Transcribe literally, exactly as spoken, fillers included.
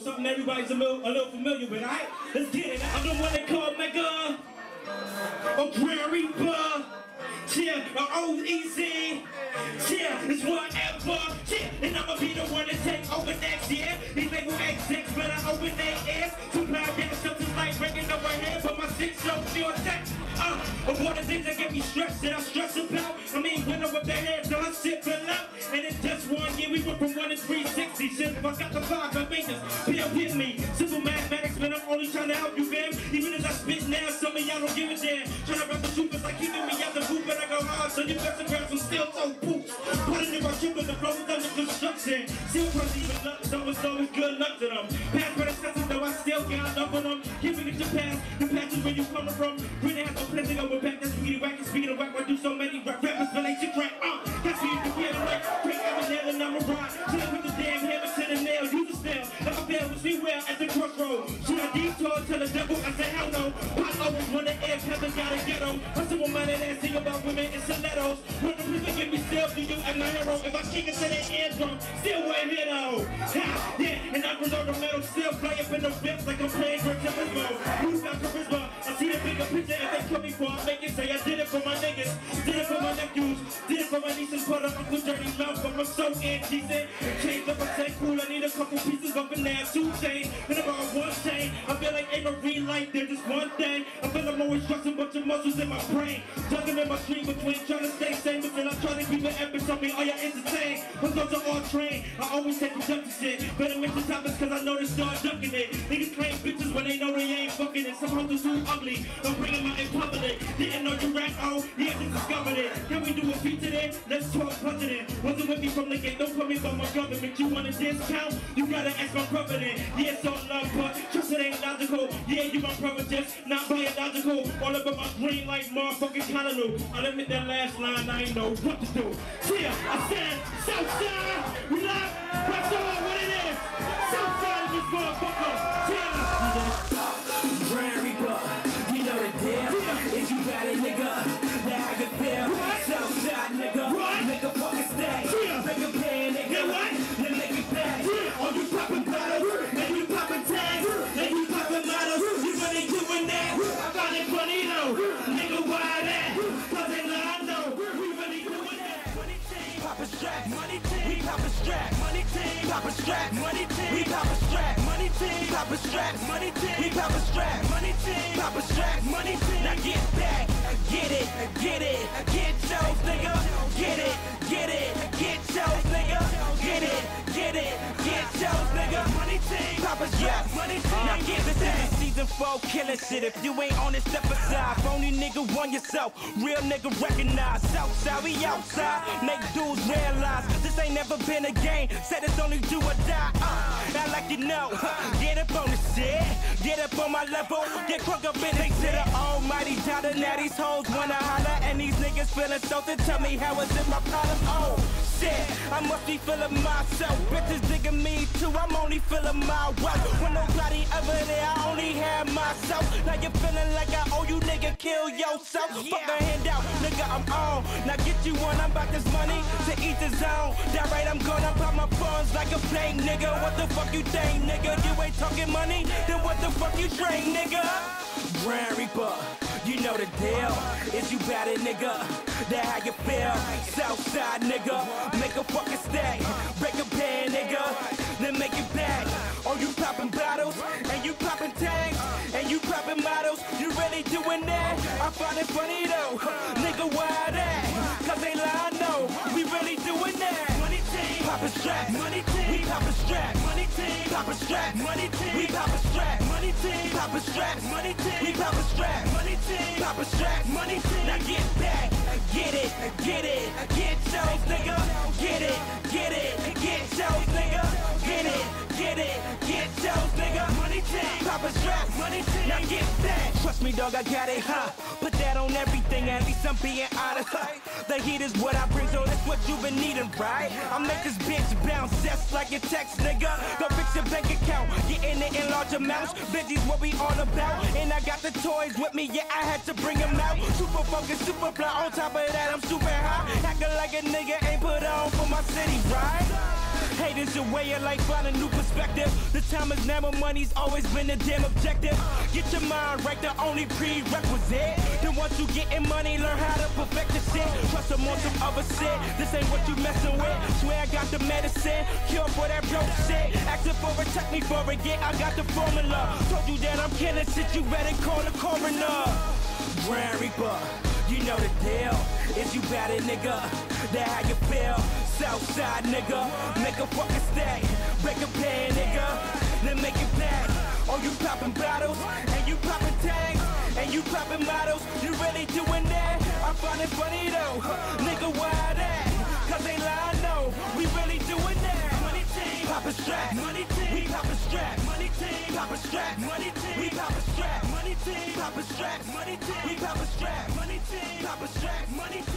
something everybody's a little, a little familiar with, alright? Let's get it. I'm the one they call Mega, a Grand Reaper, yeah, a O E yeah, it's whatever, yeah, and I'ma be the one to take over next year. These label execs better open their ears. Supply down something like breaking over here, but my six show feel attacked. Uh, of all the things that get me stressed that I stress about. I mean, when I'm with their heads, so I sit below. And in just one year, we went from one to three sixty. Shit, if I got the vibe, I make this feel with me. Simple mathematics, man, I'm only trying to help you, fam. Even as I spit now, some of y'all don't give a damn. Trying to rap the truth, it's like keeping me out the hoop, but I go hard, so you got to grab some steel toe boots. Putting in my trip with the flow is under construction. Still probably even luck, so it's always good luck to them. Past predecessors, though I still got enough of them. Keeping it your past, the past is where you coming from. Really have no place to go, but back that's speedy whack. And speaking of whack, I do so many rap rappers, but they should crack. Uh, that's me, you can feel the right. Break out the nail and I'm a ride. Till with the damn hammer to the nail, use a spell. If I fail, wish me well at the crossroad. Should I detour to the devil? I say hell no. Pop always wanna air, Kevin got a ghetto. Hustle with money and sing about women and stilettos. When the people give me still for you and my hero. If I kick it to their eardrum, still we're here though. Ha, yeah, and I preserve the metal, still play up in the fence like I'm playing Gran Turismo. Who's got charisma? I see the bigger picture if they coming for. I make it say I did it for my niggas, did it for my nephews, did it for my niece and brother, Uncle Dirty Mouth. But I'm so indecent. Change up, I say cool. I need a couple pieces of it now. Two chains, and about one chain. I feel like ain't no green light. There's just one thing. I feel I'm always trusting bunch of muscles in my brain. Juggling in my dream between trying to stay sane, but then I'm trying to keep it epic. Tell me, are you entertained? But those are all trained. I always take productive shit. Better mention topics cause I know they start ducking it. Niggas claim bitches when they know they ain't fucking it. Some hoes are too ugly. Don't bring them out in public. Didn't know you rap, oh, yeah, just discovered it. Can we do a feat today? Let's talk budgeting. Wasn't with me from the gate, don't put me by my government. You want a discount? You gotta ask my president. Yeah, it's all love, but trust it ain't logical. Yeah, you my brother, just not biological. All about my green light, motherfucking Callaloo. I'll admit that last line, I ain't know what to do. Yeah, I said, Southside, we live, that's all what it is. Southside of this motherfucker. Yeah. Grand Reaper, you know the deal. Yeah. Is you got it, nigga? Now how you feel? Right. Southside, nigga. Right. Make a fucking stay. Yeah. Make a pay, nigga. Yeah, what? Then make it back. Yeah. Oh, you poppin' bottles, yeah. And you poppin' tags, yeah. And you poppin' models, yeah. You really doing that? Yeah. I found it funny though, yeah. Nigga, why that? Yeah. Cause they lie, no. We really doing that. Money team, pop a strap. Money team, we pop a strap. Money team, pop a strap. Money team, we pop a strap. Money team, pop a strap. Money team, we pop a strap. Money team, pop a strap. Money team, now get back. Get it, get it, get yours, nigga. Get it, get it, get yours, nigga. Get it, get it, get yours, nigga. Money team, pop a strap. Money team, now get back. Season four killing shit. If you ain't on it, step aside. Phony nigga, run yourself. Real nigga, recognize. Southside, we outside. Make dudes realize this ain't never been a game. Said it's only do or die. Uh, not like you know. Get up on the shit. Get up on my level. Get crunk up in it to the almighty dollar. Now these hoes wanna holler, and these niggas feeling so to tell me how is it my problem? Oh shit, I must be feeling myself. Bitches digging me too. I'm only feeling my wealth. When nobody ever there, I only have myself. Now you feeling like I owe you, nigga. Kill yourself. Yeah. Fuck a handout, nigga. I'm on. Now get you one. I'm about this money to eat the zone. That right, I'm gonna pop my funds like a plane, nigga. What the fuck you think, nigga? You ain't talking money, then what the fuck you drink, nigga? Grand Reaper, you know the deal. Is you bad it, nigga? That how you feel? Southside, nigga. Make a fucking stay. Break a pen, nigga. Then make it back. Oh, you popping bottles, and you popping tags, and you popping models. You really doing that? I find it funny though. Nigga, why that? Cause they lie, no. We really doing that. Money team, pop a strap. Money team, we pop a strap. Money team, pop a strap. Money team, we pop a strap. Money team, pop a strap. Money team, we pop a strap. Money team, pop a strap. Money team, now get back. Get it, get it, get yours, nigga. Get it, get it, get yours, nigga. Get it, get it, get yours, nigga. Money team, pop a strap. Money team, now get back. Trust me, dog, I got it, huh? Put that on everything, at least I'm being honest. The heat is what I bring, so that's what you've been needing, right? I make this bitch bounce just like your text, nigga. Go fix your bank account, getting it in large amounts. Benji's what we all about, and I got the toys with me, yeah, I had to bring them out. Super focused, super fly, on top of that, I'm super high. Acting like a nigga ain't put on for my city, right? Hate is a way of life, find a new perspective. The time is never, money's always been the damn objective. Get your mind right, the only prerequisite. Then once you getting money, learn how to perfect the shit. Trust them on some other shit, this ain't what you messing with. Swear I got the medicine, cure for that broke shit. Asking for it, check me for it, yeah, I got the formula. Told you that I'm killing shit, you better call the coroner. Grand Reaper, you know the deal. Is you bad it, nigga? That how you feel? Southside, nigga. Make a fucking stack. Break a pan, nigga. Then make it back. Oh, you popping bottles, and you popping tags, and you popping models. You really doing that? I find it funny though. Nigga, why that? Cause they lie, no. We really doing that. Money team, pop a strap. Money team, we pop a strap. Money team, pop a strap. Money team, we pop a strap. Money team, pop a strap. Money team, we pop a strap. Money team, pop a strap. Money team.